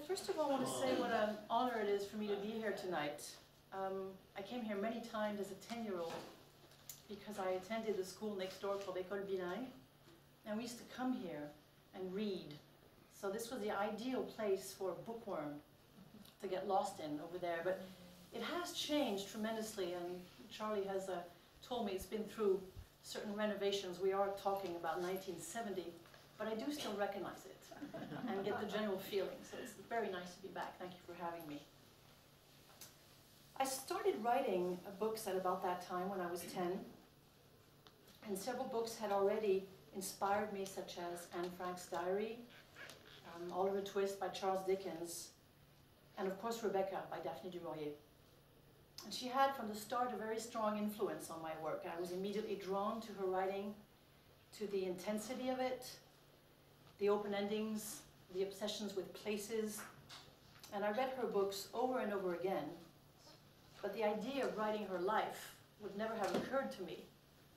First of all, I want to say what an honor it is for me to be here tonight. I came here many times as a 10-year-old because I attended the school next door called École Bilingue, and we used to come here and read. So this was the ideal place for a bookworm to get lost in over there. But it has changed tremendously, and Charlie has told me it's been through certain renovations. We are talking about 1970, but I do still recognize it and get the general feeling. So it's very nice to be back. Thank you for having me. I started writing books at about that time when I was 10, and several books had already inspired me, such as Anne Frank's Diary, Oliver Twist by Charles Dickens, and of course Rebecca by Daphne du Maurier. And she had from the start a very strong influence on my work. I was immediately drawn to her writing, to the intensity of it, the open endings, the obsessions with places, and I read her books over and over again. But the idea of writing her life would never have occurred to me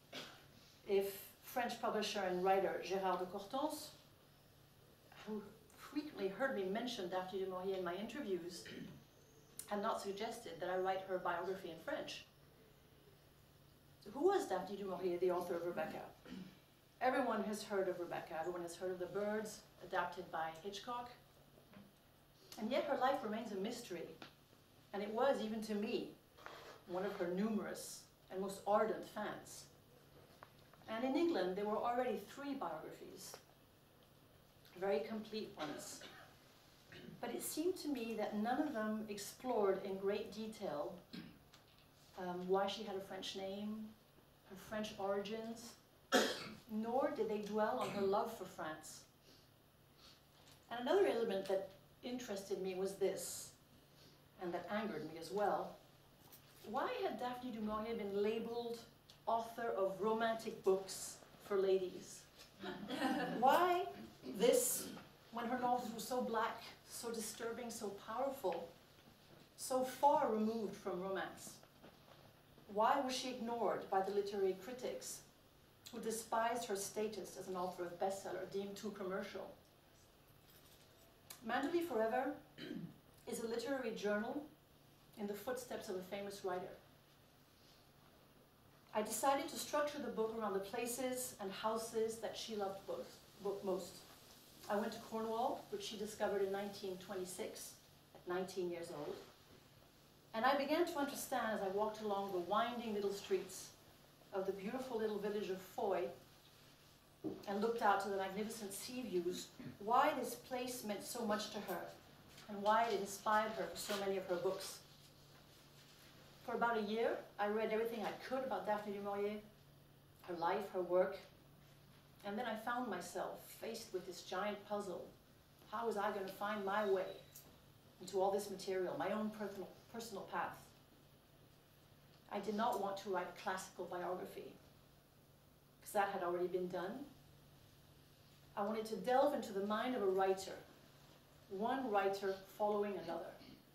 if French publisher and writer Gérard de Cortens, who frequently heard me mention Daphne du Maurier in my interviews, had not suggested that I write her biography in French. So who was Daphne du Maurier, the author of Rebecca? Everyone has heard of Rebecca. Everyone has heard of The Birds, adapted by Hitchcock. And yet her life remains a mystery. And it was, even to me, one of her numerous and most ardent fans. And in England, there were already 3 biographies, very complete ones. But it seemed to me that none of them explored in great detail why she had a French name, her French origins, nor did they dwell on her love for France. And another element that interested me was this, and that angered me as well. Why had Daphne du Maurier been labeled author of romantic books for ladies? Why this, when her novels were so black, so disturbing, so powerful, so far removed from romance? Why was she ignored by the literary critics who despised her status as an author of bestseller, deemed too commercial? Mandeville Forever is a literary journal in the footsteps of a famous writer. I decided to structure the book around the places and houses that she loved most. I went to Cornwall, which she discovered in 1926, at 19 years old. And I began to understand as I walked along the winding little streets of the beautiful little village of Foy and looked out to the magnificent sea views, why this place meant so much to her and why it inspired her for so many of her books. For about a year, I read everything I could about Daphne du Maurier, her life, her work, and then I found myself faced with this giant puzzle. How was I going to find my way into all this material, my own personal path? I did not want to write a classical biography, because that had already been done. I wanted to delve into the mind of a writer, one writer following another.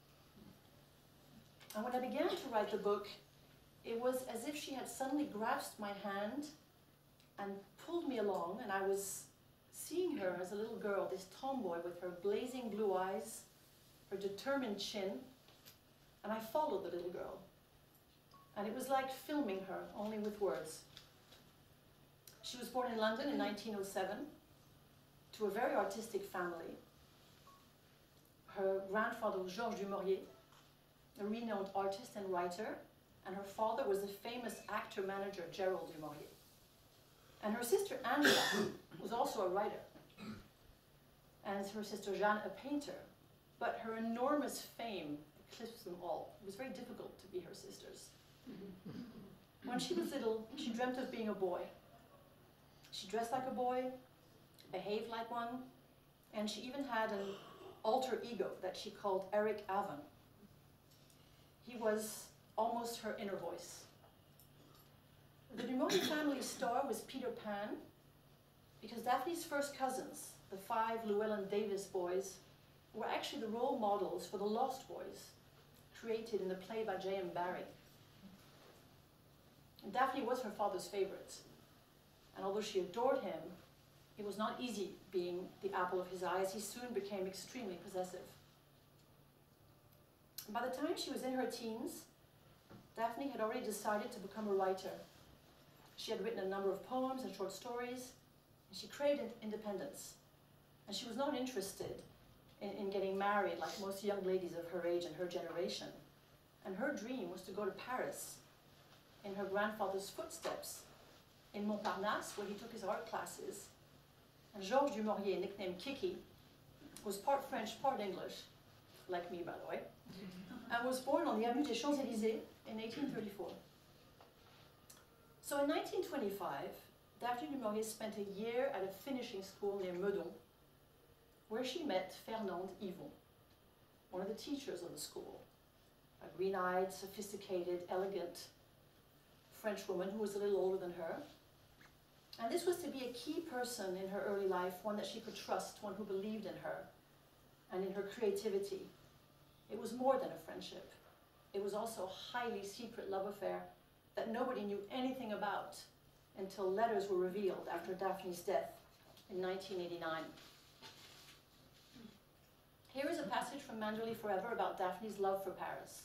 And when I began to write the book, it was as if she had suddenly grasped my hand and pulled me along, and I was seeing her as a little girl, this tomboy with her blazing blue eyes, her determined chin, and I followed the little girl. And it was like filming her, only with words. She was born in London in 1907 to a very artistic family. Her grandfather was Georges du Maurier, a renowned artist and writer, and her father was the famous actor-manager Gerald du Maurier. And her sister Angela was also a writer, and her sister Jeanne a painter, but her enormous fame eclipsed them all. It was very difficult to be her sisters. When she was little, she dreamt of being a boy. She dressed like a boy, behaved like one, and she even had an alter ego that she called Eric Avon. He was almost her inner voice. The du Maurier family star was Peter Pan, because Daphne's first cousins, the 5 Llewellyn Davis boys, were actually the role models for the Lost Boys, created in the play by J.M. Barrie. And Daphne was her father's favorite, and although she adored him, it was not easy being the apple of his eye, as he soon became extremely possessive. By the time she was in her teens, Daphne had already decided to become a writer. She had written a number of poems and short stories, and she craved independence. And she was not interested in getting married like most young ladies of her age and her generation. And her dream was to go to Paris in her grandfather's footsteps, in Montparnasse, where he took his art classes. And Georges Dumaurier, nicknamed Kiki, was part French, part English, like me, by the way, and was born on the Avenue des Champs-Élysées in 1834. So in 1925, Daphne du Maurier spent a year at a finishing school near Meudon, where she met Fernande Yvon, one of the teachers of the school, a green-eyed, sophisticated, elegant French woman who was a little older than her. And this was to be a key person in her early life, one that she could trust, one who believed in her and in her creativity. It was more than a friendship. It was also a highly secret love affair that nobody knew anything about until letters were revealed after Daphne's death in 1989. Here is a passage from Manderley Forever about Daphne's love for Paris.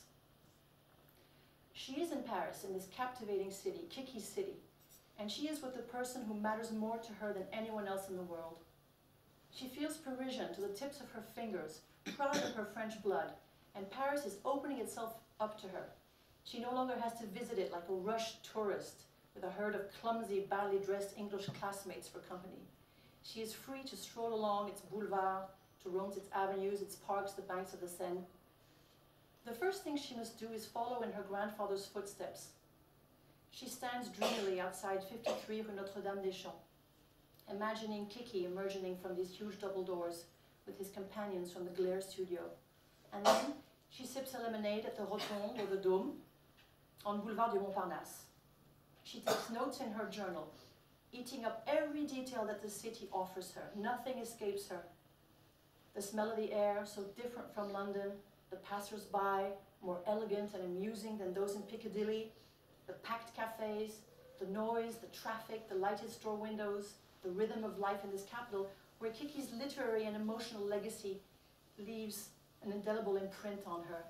She is in Paris, in this captivating city, Kiki's city, and she is with the person who matters more to her than anyone else in the world. She feels Parisian to the tips of her fingers, proud of her French blood, and Paris is opening itself up to her. She no longer has to visit it like a rushed tourist with a herd of clumsy, badly dressed English classmates for company. She is free to stroll along its boulevards, to roam its avenues, its parks, the banks of the Seine. The first thing she must do is follow in her grandfather's footsteps. She stands dreamily outside 53 Rue Notre-Dame-des-Champs, imagining Kiki emerging from these huge double doors with his companions from the Glare studio. And then she sips a lemonade at the Rotonde or the Dôme on Boulevard du Montparnasse. She takes notes in her journal, eating up every detail that the city offers her. Nothing escapes her. The smell of the air, so different from London, the passers-by, more elegant and amusing than those in Piccadilly, the packed cafes, the noise, the traffic, the lighted store windows, the rhythm of life in this capital, where Kiki's literary and emotional legacy leaves an indelible imprint on her.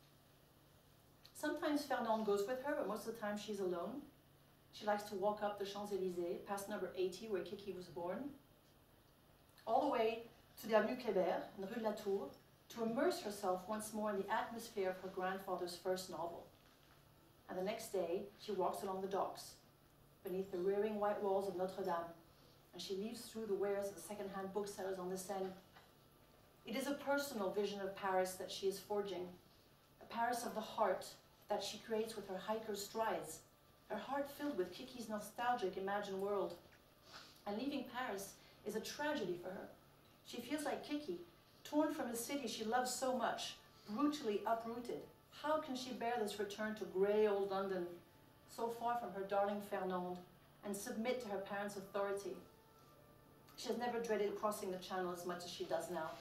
Sometimes Fernande goes with her, but most of the time she's alone. She likes to walk up the Champs-Élysées, past number 80, where Kiki was born, all the way to the Avenue Kléber and Rue de la Tour, to immerse herself once more in the atmosphere of her grandfather's first novel. And the next day, she walks along the docks, beneath the rearing white walls of Notre-Dame, and she leaves through the wares of the second-hand booksellers on the Seine. It is a personal vision of Paris that she is forging, a Paris of the heart that she creates with her hiker's strides, her heart filled with Kiki's nostalgic imagined world. And leaving Paris is a tragedy for her. She feels like Kiki, torn from a city she loves so much, brutally uprooted. How can she bear this return to grey old London, so far from her darling Fernande, and submit to her parents' authority? She has never dreaded crossing the Channel as much as she does now.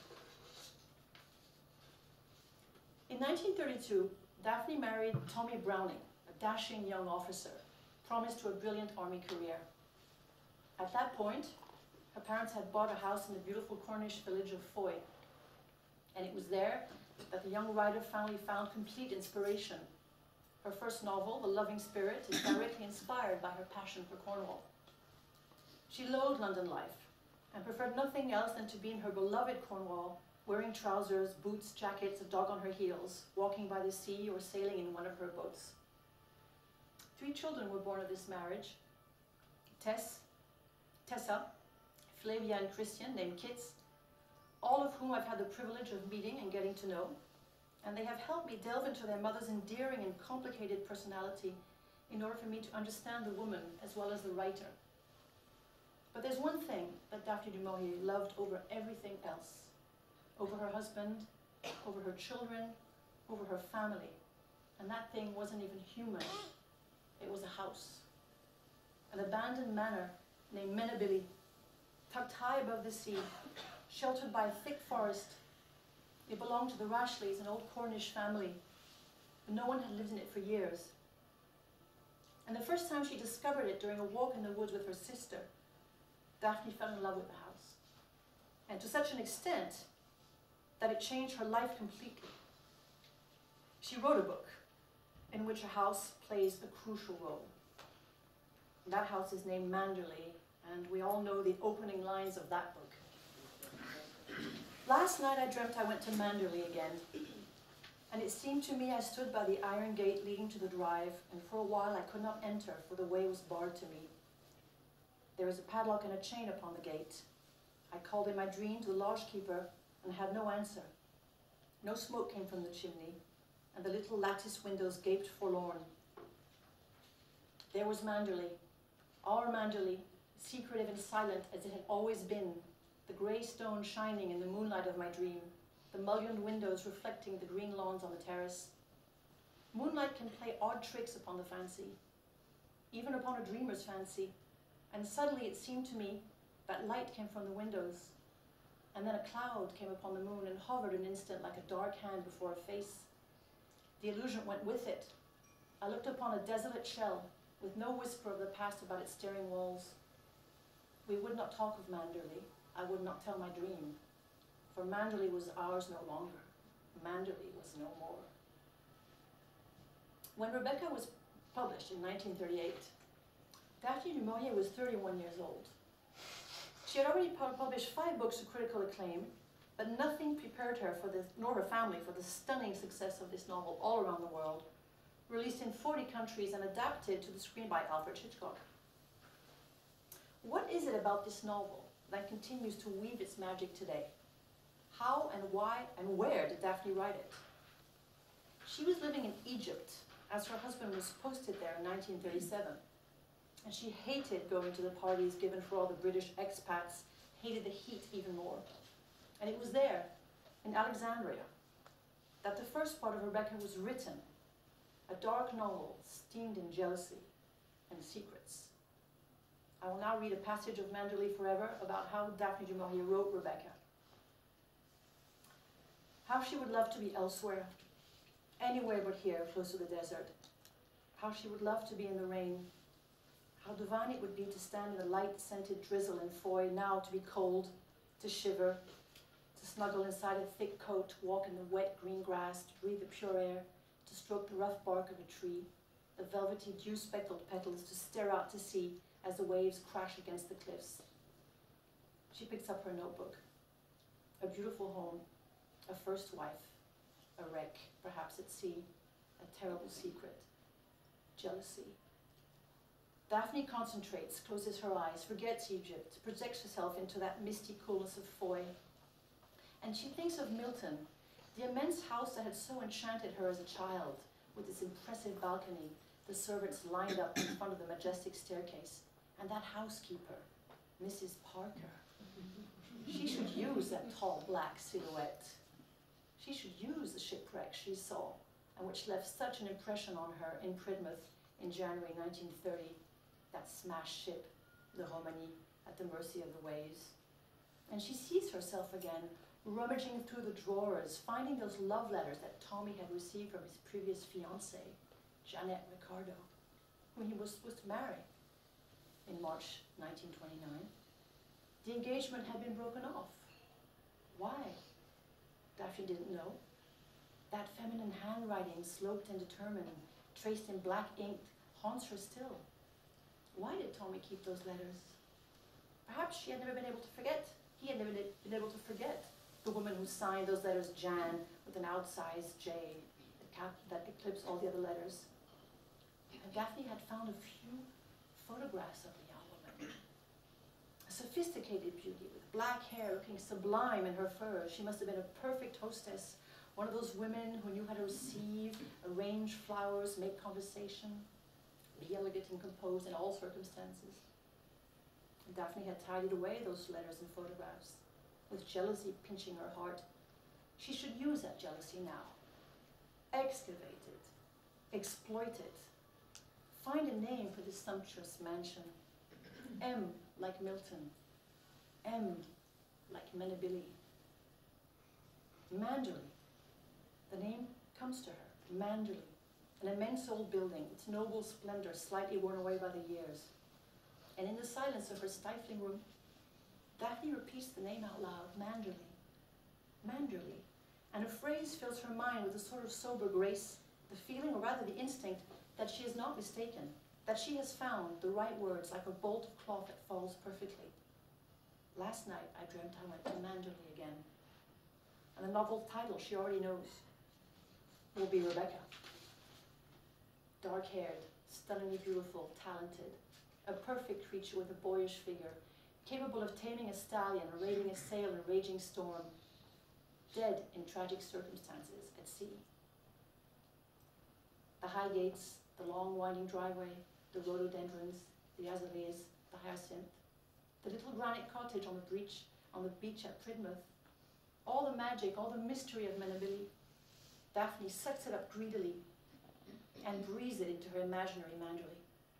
In 1932, Daphne married Tommy Browning, a dashing young officer, promised to a brilliant army career. At that point, her parents had bought a house in the beautiful Cornish village of Foy, and it was there that the young writer finally found complete inspiration. Her first novel, The Loving Spirit, is directly inspired by her passion for Cornwall. She loathed London life and preferred nothing else than to be in her beloved Cornwall, wearing trousers, boots, jackets, a dog on her heels, walking by the sea or sailing in one of her boats. 3 children were born of this marriage: Tessa, Flavia and Christian, named Kits, all of whom I've had the privilege of meeting and getting to know, and they have helped me delve into their mother's endearing and complicated personality in order for me to understand the woman as well as the writer. But there's one thing that Daphne du Maurier loved over everything else, over her husband, over her children, over her family, and that thing wasn't even human. It was a house, an abandoned manor named Menabili, tucked high above the sea, sheltered by a thick forest. It belonged to the Rashleys, an old Cornish family, but no one had lived in it for years. And the first time she discovered it during a walk in the woods with her sister, Daphne fell in love with the house, and to such an extent that it changed her life completely. She wrote a book in which a house plays a crucial role. That house is named Manderley, and we all know the opening lines of that book. Last night I dreamt I went to Manderley again, and it seemed to me I stood by the iron gate leading to the drive, and for a while I could not enter, for the way was barred to me. There is a padlock and a chain upon the gate. I called in my dream to the lodgekeeper and had no answer. No smoke came from the chimney, and the little lattice windows gaped forlorn. There was Manderley, our Manderley, secretive and silent as it had always been, the grey stone shining in the moonlight of my dream, the mullioned windows reflecting the green lawns on the terrace. Moonlight can play odd tricks upon the fancy, even upon a dreamer's fancy, and suddenly it seemed to me that light came from the windows, and then a cloud came upon the moon and hovered an instant like a dark hand before a face. The illusion went with it. I looked upon a desolate shell, with no whisper of the past about its staring walls. We would not talk of Manderley. I would not tell my dream, for Manderley was ours no longer. Manderley was no more. When Rebecca was published in 1938, Daphne du Maurier was 31 years old. She had already published 5 books of critical acclaim, but nothing prepared her for this, nor her family, for the stunning success of this novel all around the world, released in 40 countries and adapted to the screen by Alfred Hitchcock. What is it about this novel that continues to weave its magic today? How and why and where did Daphne write it? She was living in Egypt as her husband was posted there in 1937. And she hated going to the parties given for all the British expats, hated the heat even more. And it was there, in Alexandria, that the first part of Rebecca was written, a dark novel steamed in jealousy and secrets. I will now read a passage of Manderley Forever about how Daphne du Maurier wrote Rebecca. How she would love to be elsewhere, anywhere but here, close to the desert. How she would love to be in the rain. How divine it would be to stand in the light-scented drizzle in Foy, now to be cold, to shiver, to snuggle inside a thick coat, to walk in the wet green grass, to breathe the pure air, to stroke the rough bark of a tree, the velvety dew-speckled petals, to stare out to sea as the waves crash against the cliffs. She picks up her notebook. A beautiful home, a first wife, a wreck, perhaps at sea, a terrible secret, jealousy. Daphne concentrates, closes her eyes, forgets Egypt, projects herself into that misty coolness of Foy. And she thinks of Milton, the immense house that had so enchanted her as a child, with its impressive balcony, the servants lined up in front of the majestic staircase, and that housekeeper, Mrs. Parker. She should use that tall black silhouette. She should use the shipwreck she saw, and which left such an impression on her in Pridmouth in January 1930, that smashed ship, the Romani, at the mercy of the waves. And she sees herself again, rummaging through the drawers, finding those love letters that Tommy had received from his previous fiancée, Jeanette Ricardo, whom he was supposed to marry in March 1929. The engagement had been broken off. Why? Daphne didn't know. That feminine handwriting, sloped and determined, traced in black ink, haunts her still. Why did Tommy keep those letters? Perhaps she had never been able to forget. He had never been able to forget the woman who signed those letters Jan with an outsized J that eclipsed all the other letters. And Daphne had found a few photographs of the young woman. A sophisticated beauty with black hair looking sublime in her furs. She must have been a perfect hostess, one of those women who knew how to receive, arrange flowers, make conversation, be elegant and composed in all circumstances. And Daphne had tidied away those letters and photographs, with jealousy pinching her heart. She should use that jealousy now. Excavate it, exploit it. Find a name for this sumptuous mansion. M like Milton, M like Menabili. Manderley, the name comes to her, Manderley. An immense old building, its noble splendor slightly worn away by the years. And in the silence of her stifling room, Daphne repeats the name out loud, Manderley. Manderley, and a phrase fills her mind with a sort of sober grace, the feeling, or rather the instinct, that she is not mistaken, that she has found the right words like a bolt of cloth that falls perfectly. Last night I dreamt I went to Manderley again. And the novel title she already knows will be Rebecca. Dark-haired, stunningly beautiful, talented, a perfect creature with a boyish figure, capable of taming a stallion or raiding a sail in a raging storm, dead in tragic circumstances at sea. The high gates, the long winding driveway, the rhododendrons, the azaleas, the hyacinth, the little granite cottage on the beach at Pridmouth, all the magic, all the mystery of Menabili. Daphne sucks it up greedily and breathes it into her imaginary Manderley.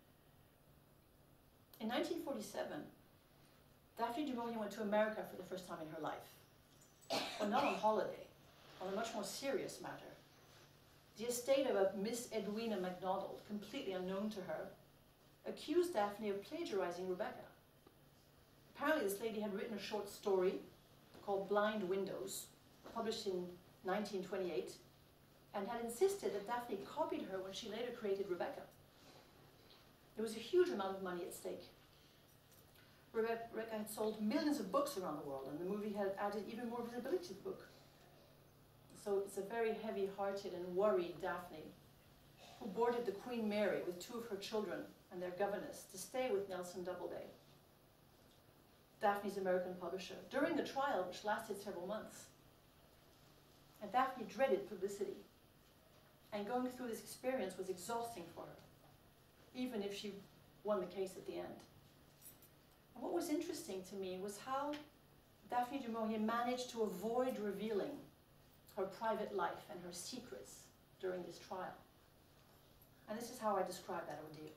In 1947, Daphne du Maurier went to America for the first time in her life. Well, not on holiday, on a much more serious matter. The estate of a Miss Edwina MacDonald, completely unknown to her, accused Daphne of plagiarizing Rebecca. Apparently this lady had written a short story called Blind Windows, published in 1928, and had insisted that Daphne copied her when she later created Rebecca. There was a huge amount of money at stake. Rebecca had sold millions of books around the world, and the movie had added even more visibility to the book. So it's a very heavy-hearted and worried Daphne who boarded the Queen Mary with two of her children and their governess to stay with Nelson Doubleday, Daphne's American publisher, during the trial, which lasted several months. And Daphne dreaded publicity, and going through this experience was exhausting for her, even if she won the case at the end. And what was interesting to me was how Daphne du Maurier managed to avoid revealing her private life and her secrets during this trial. And this is how I describe that ordeal.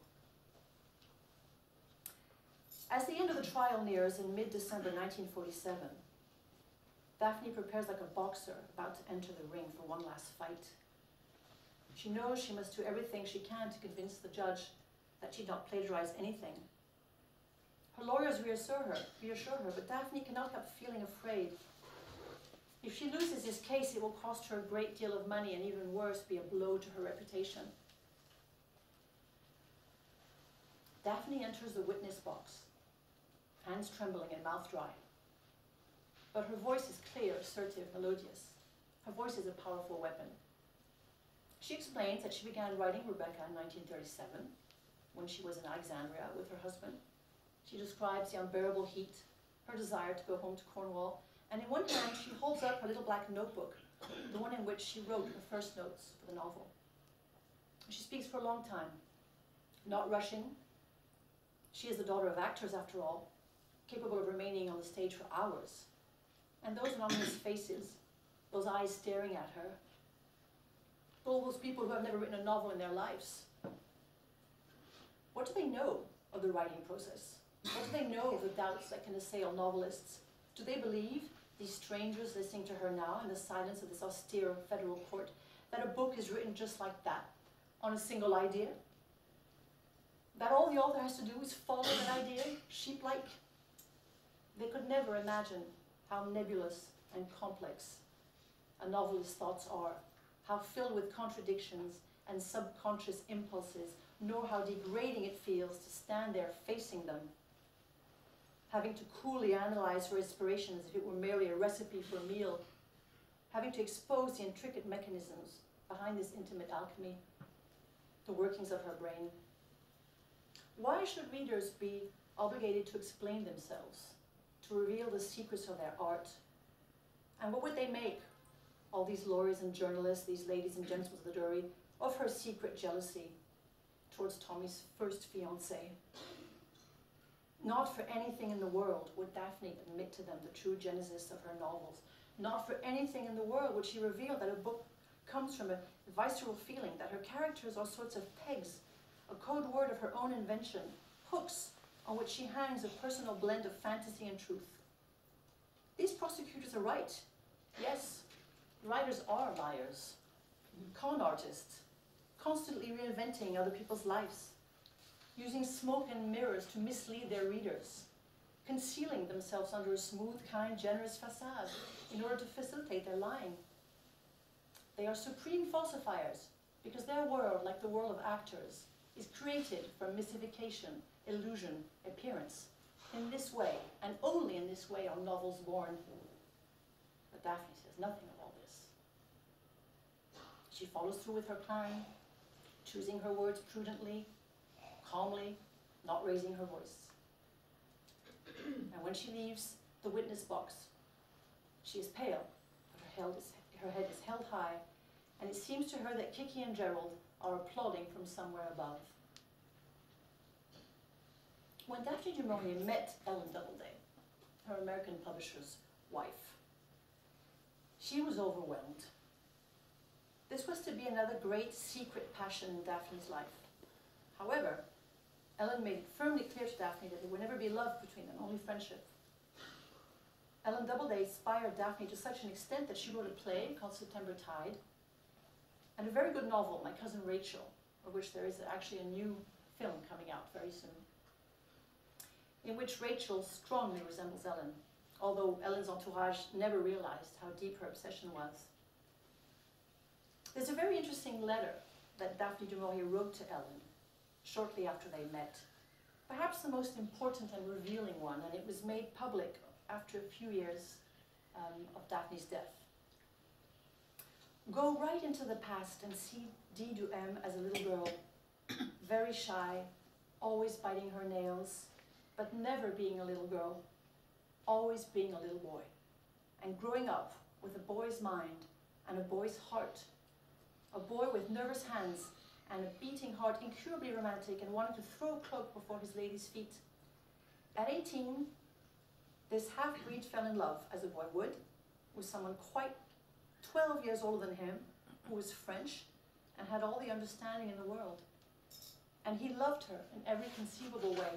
As the end of the trial nears in mid-December 1947, Daphne prepares like a boxer about to enter the ring for one last fight. She knows she must do everything she can to convince the judge that she'd not plagiarized anything. Her lawyers reassure her, but Daphne cannot help feeling afraid. If she loses this case, it will cost her a great deal of money and, even worse, be a blow to her reputation. Daphne enters the witness box, hands trembling and mouth dry. But her voice is clear, assertive, melodious. Her voice is a powerful weapon. She explains that she began writing Rebecca in 1937, when she was in Alexandria with her husband. She describes the unbearable heat, her desire to go home to Cornwall, and in one hand she holds up her little black notebook, the one in which she wrote her first notes for the novel. She speaks for a long time, not rushing. She is the daughter of actors, after all, capable of remaining on the stage for hours. And those anonymous faces, those eyes staring at her, all those people who have never written a novel in their lives, what do they know of the writing process? What do they know of the doubts that can assail novelists? Do they believe, these strangers listening to her now in the silence of this austere federal court, that a book is written just like that, on a single idea? That all the author has to do is follow that idea, sheep-like? They could never imagine how nebulous and complex a novelist's thoughts are, how filled with contradictions and subconscious impulses, nor how degrading it feels to stand there facing them, having to coolly analyze her inspiration as if it were merely a recipe for a meal, having to expose the intricate mechanisms behind this intimate alchemy, the workings of her brain. Why should readers be obligated to explain themselves, to reveal the secrets of their art? And what would they make, all these lawyers and journalists, these ladies and gentlemen of the jury, of her secret jealousy towards Tommy's first fiancée? Not for anything in the world would Daphne admit to them the true genesis of her novels. Not for anything in the world would she reveal that a book comes from a visceral feeling, that her characters are sorts of pegs, a code word of her own invention, hooks on which she hangs a personal blend of fantasy and truth. These prosecutors are right. Yes, writers are liars, con artists, constantly reinventing other people's lives, using smoke and mirrors to mislead their readers, concealing themselves under a smooth, kind, generous facade in order to facilitate their lying. They are supreme falsifiers because their world, like the world of actors, is created from mystification, illusion, appearance. In this way, and only in this way, are novels born. But Daphne says nothing of all this. She follows through with her plan, choosing her words prudently, calmly, not raising her voice. And when she leaves the witness box, she is pale, but her head is held high, and it seems to her that Kiki and Gerald are applauding from somewhere above. When Daphne du Maurier met Ellen Doubleday, her American publisher's wife, she was overwhelmed. This was to be another great secret passion in Daphne's life. However, Ellen made it firmly clear to Daphne that there would never be love between them, only friendship. Ellen Doubleday inspired Daphne to such an extent that she wrote a play called September Tide, and a very good novel, My Cousin Rachel, of which there is actually a new film coming out very soon, in which Rachel strongly resembles Ellen, although Ellen's entourage never realized how deep her obsession was. There's a very interesting letter that Daphne du Maurier wrote to Ellen shortly after they met, perhaps the most important and revealing one, and it was made public after a few years of Daphne's death. Go right into the past and see Dee du M as a little girl, very shy, always biting her nails, but never being a little girl, always being a little boy, and growing up with a boy's mind and a boy's heart, a boy with nervous hands and a beating heart, incurably romantic and wanting to throw a cloak before his lady's feet. At 18, this half-breed fell in love, as a boy would, with someone quite 12 years older than him, who was French and had all the understanding in the world. And he loved her in every conceivable way.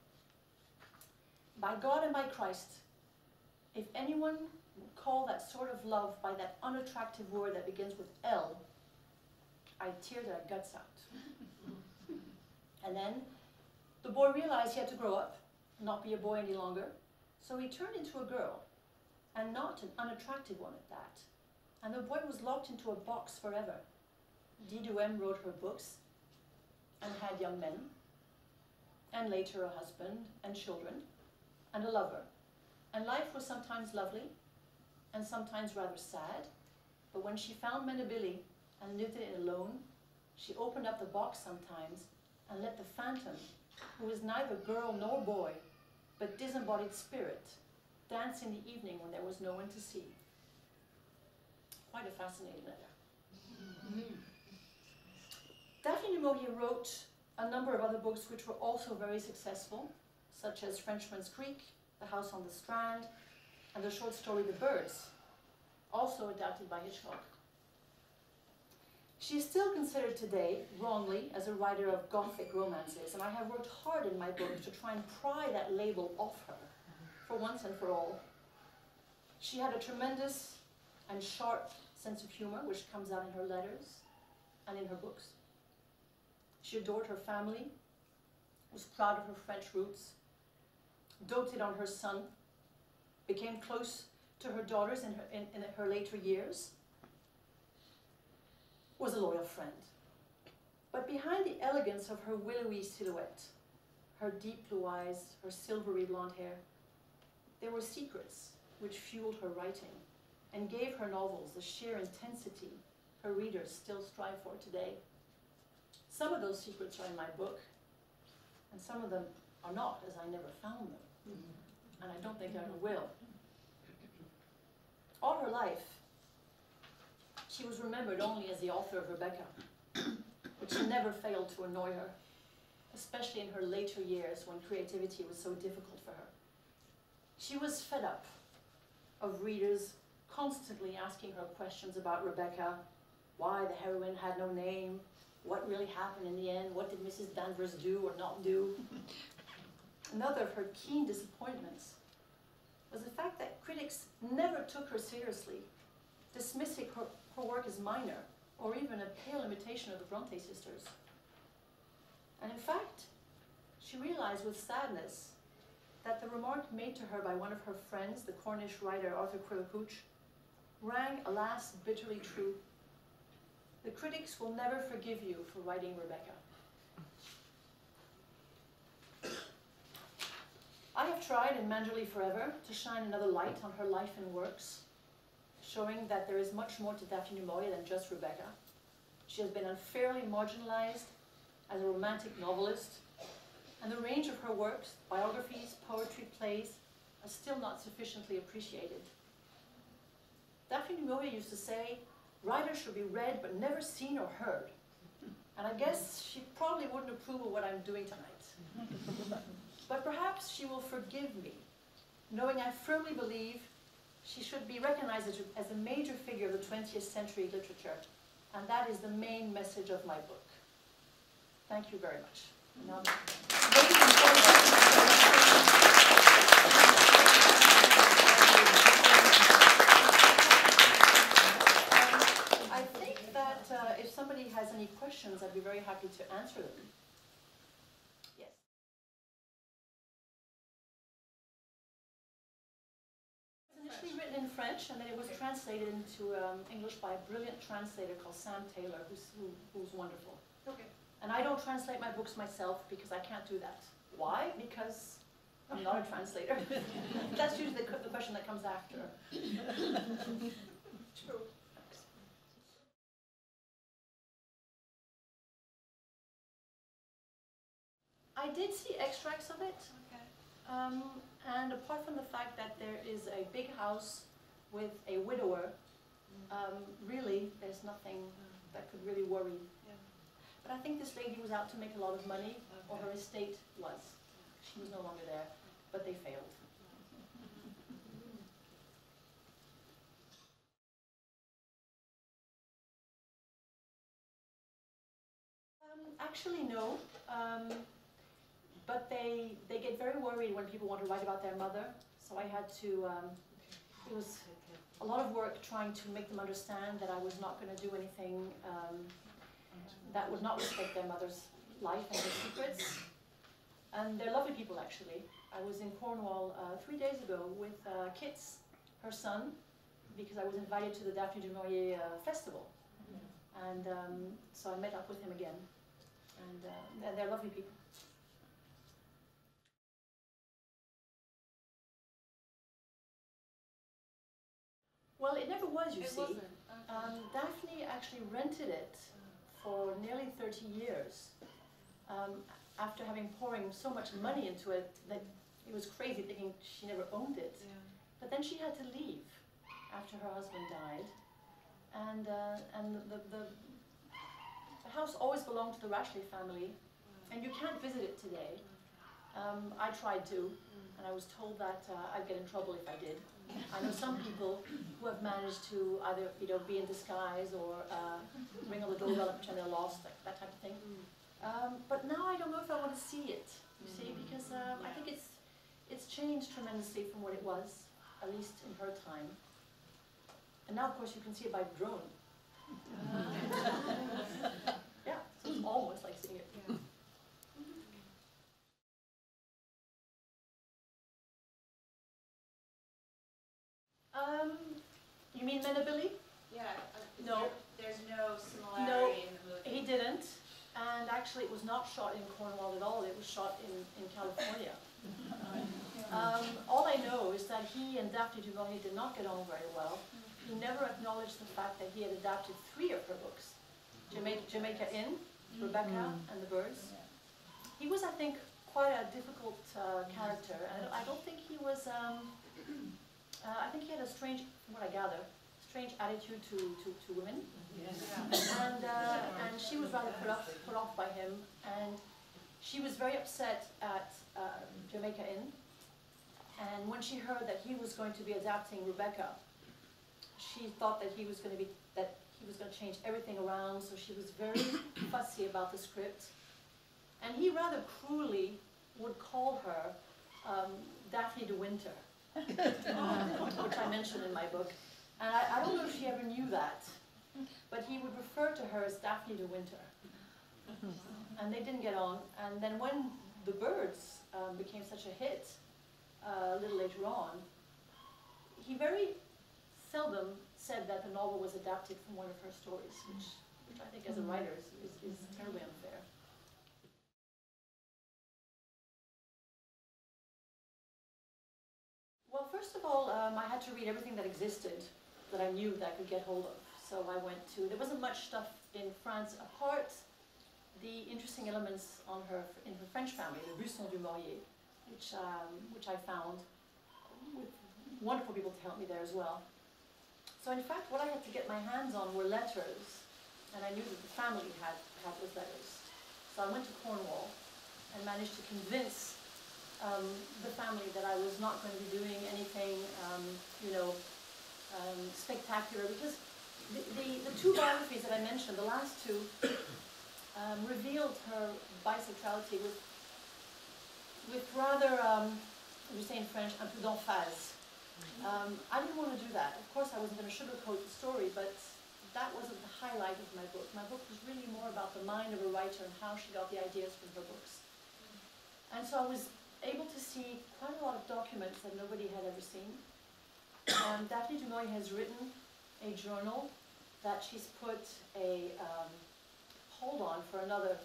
By God and by Christ, if anyone would call that sort of love by that unattractive word that begins with L, I'd tear their guts out. And then the boy realized he had to grow up, not be a boy any longer, so he turned into a girl, and not an unattractive one at that. And the boy was locked into a box forever. Dee du M wrote her books, and had young men, and later a husband, and children, and a lover. And life was sometimes lovely, and sometimes rather sad, but when she found Menabili and lived in it alone, she opened up the box sometimes and let the phantom, who was neither girl nor boy, but disembodied spirit, dance in the evening when there was no one to see. Quite a fascinating letter. Daphne du Maurier wrote a number of other books which were also very successful, such as Frenchman's Creek, The House on the Strand, and the short story The Birds, also adapted by Hitchcock. She is still considered today, wrongly, as a writer of Gothic romances, and I have worked hard in my book to try and pry that label off her, for once and for all. She had a tremendous and sharp sense of humor, which comes out in her letters and in her books. She adored her family, was proud of her French roots, doted on her son, became close to her daughters in her later years, was a loyal friend. But behind the elegance of her willowy silhouette, her deep blue eyes, her silvery blonde hair, there were secrets which fueled her writing and gave her novels the sheer intensity her readers still strive for today. Some of those secrets are in my book, and some of them are not, as I never found them. And I don't think I ever will. All her life, she was remembered only as the author of Rebecca, but she never failed to annoy her, especially in her later years when creativity was so difficult for her. She was fed up of readers constantly asking her questions about Rebecca, why the heroine had no name, what really happened in the end, what did Mrs. Danvers do or not do. Another of her keen disappointments was the fact that critics never took her seriously, dismissing her work as minor, or even a pale imitation of the Bronte sisters. And in fact, she realized with sadness that the remark made to her by one of her friends, the Cornish writer Arthur Quillipooch, rang, alas, bitterly true. The critics will never forgive you for writing Rebecca. I have tried in Manderley Forever to shine another light on her life and works, showing that there is much more to Daphne du Maurier than just Rebecca. She has been unfairly marginalized as a romantic novelist, and the range of her works, biographies, poetry, plays, are still not sufficiently appreciated. Daphne du Maurier used to say, writers should be read but never seen or heard. And I guess she probably wouldn't approve of what I'm doing tonight. But perhaps she will forgive me, knowing I firmly believe she should be recognized as a major figure of the 20th century literature. And that is the main message of my book. Thank you very much. Now, I think that if somebody has any questions, I'd be very happy to answer them. Yes. It was initially written in French, and then it was translated into English by a brilliant translator called Sam Taylor, who's wonderful. Okay. And I don't translate my books myself because I can't do that. Why? Because I'm not a translator. That's usually the question that comes after. True. I did see extracts of it. Okay. And apart from the fact that there is a big house with a widower, really, there's nothing that could really worry. Yeah. But I think this lady was out to make a lot of money, or her estate was. She was no longer there, but they failed. Actually, no. But they get very worried when people want to write about their mother. So I had to, it was a lot of work trying to make them understand that I was not going to do anything that would not respect their mother's life and her secrets. And they're lovely people, actually. I was in Cornwall 3 days ago with Kitz, her son, because I was invited to the Daphne du Maurier festival. And so I met up with him again. And they're lovely people. Well, it never was, you see. It wasn't. Okay. Daphne actually rented it for nearly 30 years. After having pouring so much money into it that it was crazy thinking she never owned it. Yeah. But then she had to leave after her husband died. And the house always belonged to the Rashleigh family, and you can't visit it today. I tried to, and I was told that I'd get in trouble if I did. I know some people who have managed to either be in disguise or ring on the doorbell and pretend they're lost, that type of thing. But now I don't know if I want to see it, you see, because I think it's changed tremendously from what it was, at least in her time. And now, of course, you can see it by drone. Yeah, so it's almost like seeing it. Yeah. You mean Menabilly? Yeah. No. There's no similarity in the movie. He didn't. And actually, it was not shot in Cornwall at all. It was shot in California. All I know is that he and Daphne du Maurier did not get on very well. He never acknowledged the fact that he had adapted 3 of her books. Jamaica Inn, Rebecca, and The Birds. He was, I think, quite a difficult character. And I don't think he was, I think he had a strange, from what I gather, strange attitude to women. And she was rather put off by him. And she was very upset at Jamaica Inn. And when she heard that he was going to be adapting Rebecca, she thought that he was going to change everything around, so she was very fussy about the script. And he rather cruelly would call her Daphne de Winter, which I mentioned in my book. And I don't know if she ever knew that, but he would refer to her as Daphne de Winter. And they didn't get on. And then when The Birds became such a hit a little later on, he very seldom said that the novel was adapted from one of her stories, which which I think as a writer is terribly unfair. Well, first of all, I had to read everything that existed that I knew that I could get hold of. So I went to, there wasn't much stuff in France apart the interesting elements in her French family, the Busson du Maurier, which I found with wonderful people to help me there as well. So in fact, what I had to get my hands on were letters, and I knew that the family had those letters. So I went to Cornwall and managed to convince the family that I was not going to be doing anything, spectacular, because the two biographies that I mentioned, the last two, revealed her bisexuality with rather, what do you say in French, un peu d'emphase. I didn't want to do that. Of course, I wasn't going to sugarcoat the story, but that wasn't the highlight of my book. My book was really more about the mind of a writer and how she got the ideas from her books. And so I was able to see quite a lot of documents that nobody had ever seen. Daphne du Maurier has written a journal that she's put a hold on for another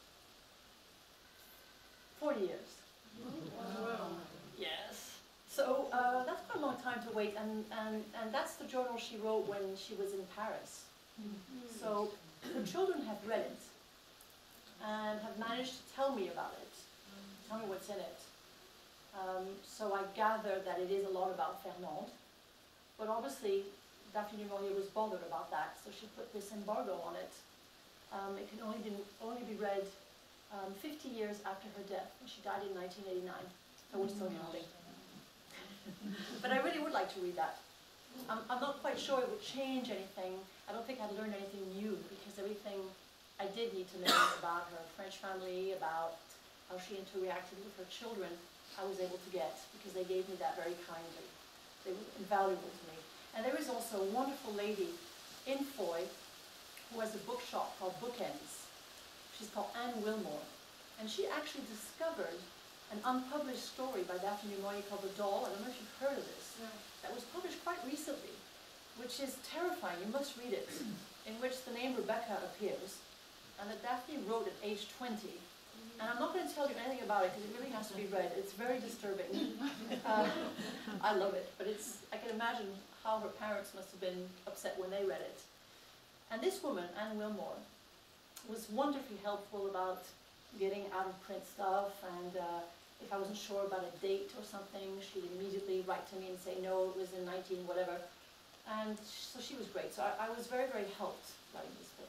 40 years. Wow. Yes. So that's quite a long time to wait, and that's the journal she wrote when she was in Paris. So her children have read it and have managed to tell me about it, tell me what's in it. So I gather that it is a lot about Fernande, but obviously Daphne du Maurier was bothered about that, so she put this embargo on it. It can only be read 50 years after her death, and she died in 1989. So we're still counting. But I really would like to read that. I'm not quite sure it would change anything. I don't think I'd learn anything new, because everything I did need to know about her French family, about how she interacted with her children, I was able to get, because they gave me that very kindly. They were invaluable to me. And there is also a wonderful lady in Foy who has a bookshop called Bookends. She's called Anne Wilmore. And she actually discovered an unpublished story by Daphne du Maurier called The Doll. I don't know if you've heard of this. No. That was published quite recently, which is terrifying. You must read it. In which the name Rebecca appears, and that Daphne wrote at age 20. And I'm not going to tell you anything about it because it really has to be read. It's very disturbing. I love it, but I can imagine how her parents must have been upset when they read it. And this woman, Anne Wilmore, was wonderfully helpful about getting out of print stuff, and if I wasn't sure about a date or something, she'd immediately write to me and say, no, it was in 19 whatever. And so she was great. So I was very, very helped writing this book.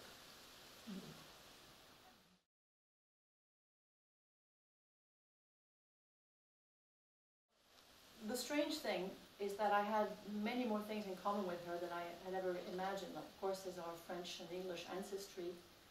The strange thing is that I had many more things in common with her than I had ever imagined. Like, of course, there's our French and English ancestry.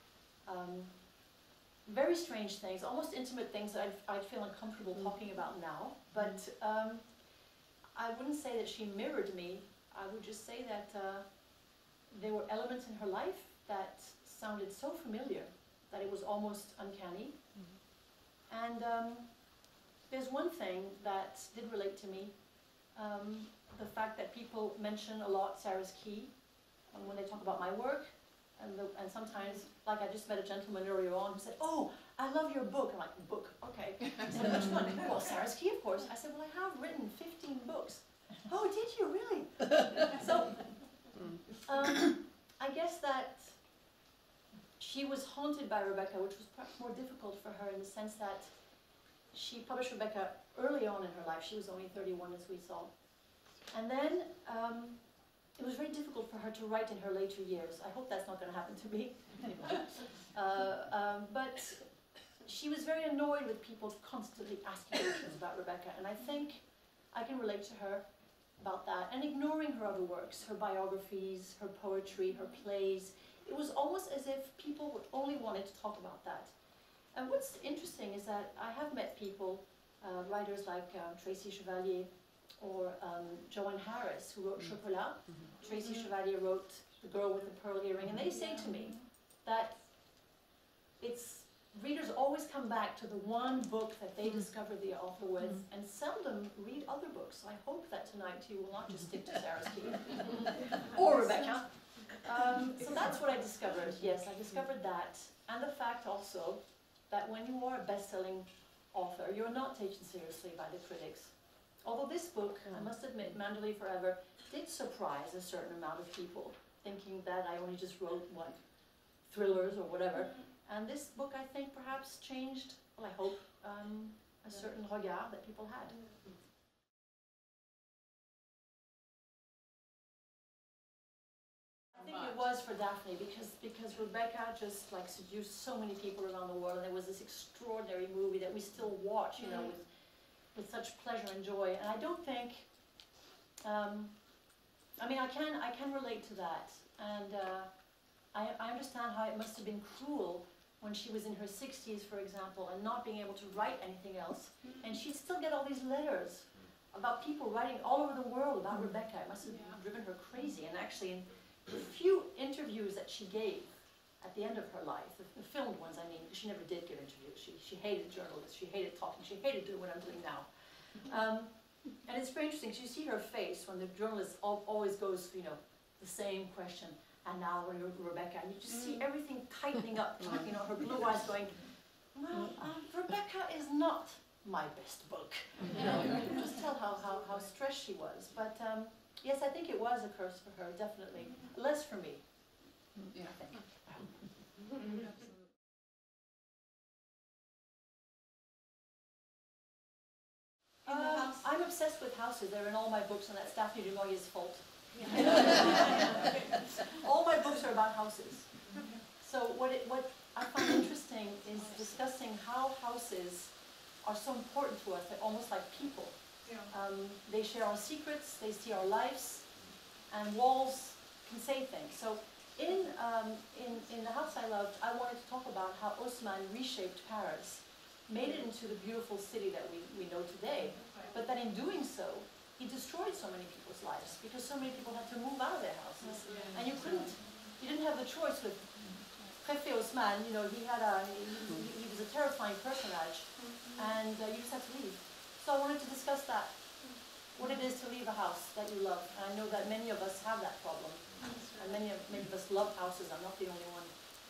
Very strange things, almost intimate things that I'd feel uncomfortable talking about now. But I wouldn't say that she mirrored me. I would just say that there were elements in her life that sounded so familiar that it was almost uncanny. And there's one thing that did relate to me, the fact that people mention a lot Sarah's Key when they talk about my work, and sometimes, like I just met a gentleman earlier on who said, oh, I love your book. I'm like, book, okay. I said, which one? Well, Sarah's Key, of course. I said, well, I have written 15 books. Oh, did you really? So, I guess that she was haunted by Rebecca, which was perhaps more difficult for her in the sense that she published Rebecca early on in her life. She was only 31, as we saw. And then it was very difficult for her to write in her later years. I hope that's not going to happen to me. But she was very annoyed with people constantly asking questions about Rebecca. And I think I can relate to her about that. And ignoring her other works, her biographies, her poetry, her plays. It was almost as if people only wanted to talk about that. And what's interesting is that I have met people, writers like Tracy Chevalier or Joan Harris, who wrote Chocolat. Tracy Chevalier wrote The Girl with the Pearl Earring, and they say to me that it's readers always come back to the one book that they discovered the author with, and seldom read other books. I hope that tonight you will not just stick to Sarah's Key or Rebecca. So that's what I discovered. Yes, I discovered that, and the fact also that when you are a best-selling author, you're not taken seriously by the critics. Although this book, I must admit, Manderley Forever, did surprise a certain amount of people, thinking that I only just wrote, thrillers or whatever. And this book, I think, perhaps changed, well, I hope, a certain regard that people had. I think it was for Daphne because Rebecca just like seduced so many people around the world, and there was this extraordinary movie that we still watch, you know, with such pleasure and joy. And I don't think, I mean, I can relate to that, and I understand how it must have been cruel when she was in her 60s, for example, and not being able to write anything else, and she'd still get all these letters about people writing all over the world about Rebecca. It must have driven her crazy. And actually, in the few interviews that she gave at the end of her life, the filmed ones, I mean, because she never did give interviews. She hated journalists, she hated talking, she hated doing what I'm doing now. And it's very interesting, you see her face when the journalist always goes, you know, the same question, and now when you're Rebecca, and you just see everything tightening up, you know, her blue eyes going, well, Rebecca is not my best book. You know, you can just tell how stressed she was. But yes, I think it was a curse for her, definitely. Less for me, I think. I'm obsessed with houses. They're in all my books, and that's Daphne du Maurier's fault. All my books are about houses. So what I find interesting is discussing how houses are so important to us. They're almost like people. They share our secrets, they see our lives, and walls can say things. So in The House I Loved, I wanted to talk about how Haussmann reshaped Paris, made it into the beautiful city that we know today, but that in doing so, he destroyed so many people's lives because so many people had to move out of their houses. And you didn't have the choice with Préfet Haussmann. You know, he was a terrifying personage, and you just had to leave. So I wanted to discuss that, what it is to leave a house that you love. And I know that many of us have that problem, and many of us love houses. I'm not the only one.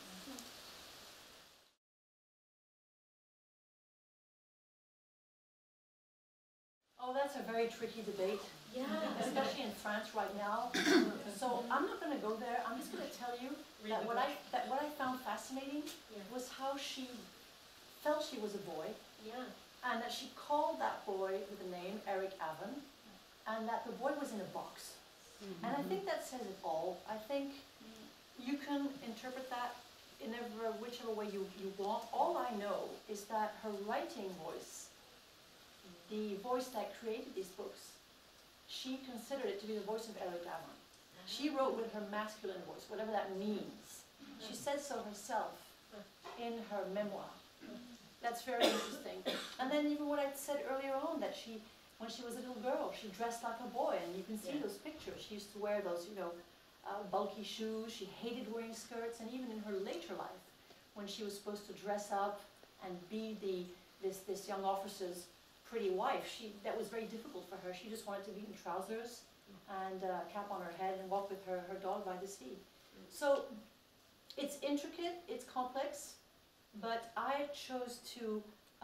Oh, that's a very tricky debate, especially in France right now. So I'm not going to go there. I'm just going to tell you that what I found fascinating was how she felt she was a boy, and that she called that boy with the name Eric Avon, and that the boy was in a box. And I think that says it all. I think you can interpret that in whichever way you want. All I know is that her writing voice, the voice that created these books, she considered it to be the voice of Eric Avon. She wrote with her masculine voice, whatever that means. She said so herself in her memoir. That's very interesting. And then even what I said earlier on, that when she was a little girl, she dressed like a boy, and you can see those pictures. She used to wear those, you know, bulky shoes. She hated wearing skirts, and even in her later life, when she was supposed to dress up and be this young officer's pretty wife, that was very difficult for her. She just wanted to be in trousers and a cap on her head and walk with her dog by the sea. So it's intricate, it's complex, but I chose to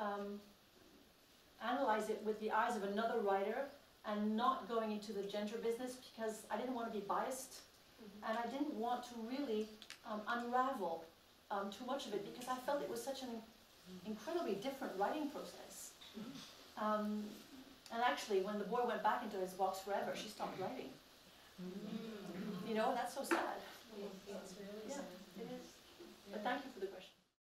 analyze it with the eyes of another writer and not going into the gender business, because I didn't want to be biased, and I didn't want to really unravel too much of it, because I felt it was such an incredibly different writing process. And actually, when the boy went back into his box forever, she stopped writing. You know, that's so sad. It's really sad. It is. But thank you for the question.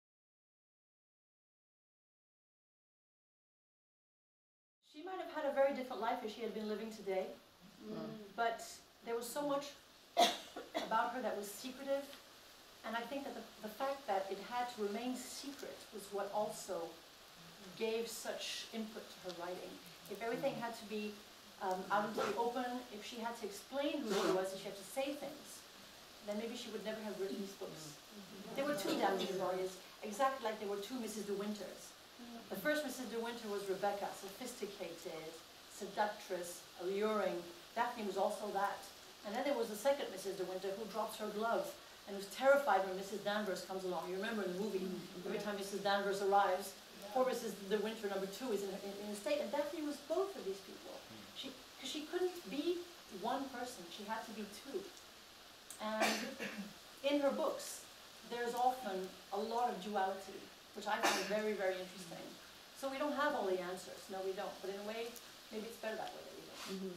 She might have had a very different life if she had been living today, but there was so much about her that was secretive, and I think that the fact that it had to remain secret was what also gave such input to her writing. If everything had to be out into the open, if she had to explain who she was, if she had to say things, then maybe she would never have written these books. There were two Daphne du Mauriers, exactly like there were two Mrs. De Winters. The first Mrs. De Winter was Rebecca, sophisticated, seductress, alluring. Daphne was also that. And then there was the second Mrs. De Winter who drops her glove and was terrified when Mrs. Danvers comes along. You remember in the movie, every time Mrs. Danvers arrives, poor Mrs. De Winter number 2 is in a state. And Daphne was both of these people. Because she couldn't be one person, she had to be two. And in her books, there's often a lot of duality, which I find very, very interesting. So we don't have all the answers. No, we don't. But in a way, maybe it's better that way that we don't.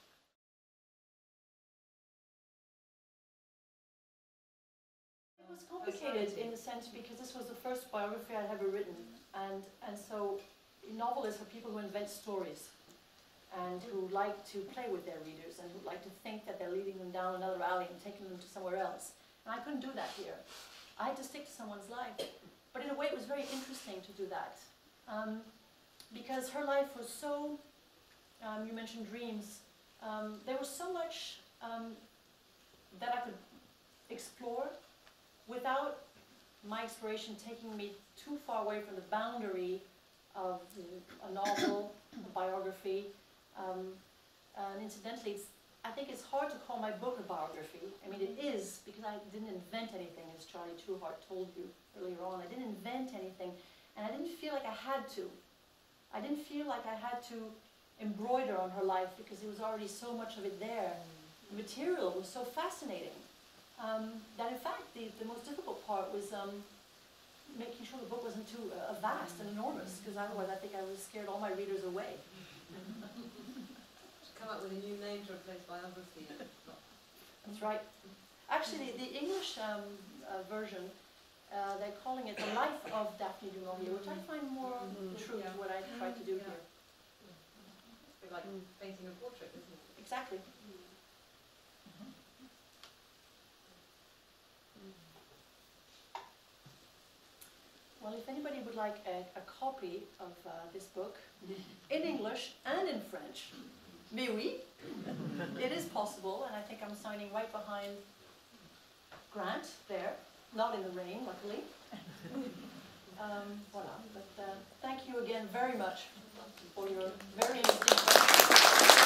It was complicated in the sense because this was the first biography I'd ever written. And so novelists are people who invent stories and who like to play with their readers and who like to think that they're leading them down another alley and taking them to somewhere else. And I couldn't do that here. I had to stick to someone's life. But in a way, it was very interesting to do that. Because her life was so, you mentioned dreams, there was so much that I could explore without my exploration taking me too far away from the boundary of a novel, a biography. And incidentally, I think it's hard to call my book a biography. I mean, it is, because I didn't invent anything, as Charlie Trueheart told you earlier on. I didn't invent anything, and I didn't feel like I had to. I didn't feel like I had to embroider on her life because there was already so much of it there. The material was so fascinating that, in fact, the most difficult part was making sure the book wasn't too vast and enormous, because otherwise I think I would have scared all my readers away. Come up with a new name to replace biography. That's right. Actually, the English version, they're calling it The Life of Daphne du Maurier, which I find more true to what I tried to do here. It's a bit like painting a portrait, isn't it? Exactly. Well, if anybody would like a copy of this book, in English and in French, mais oui, it is possible, and I think I'm signing right behind Grant there, not in the rain, luckily. Voilà, but thank you again very much for your very interesting questions.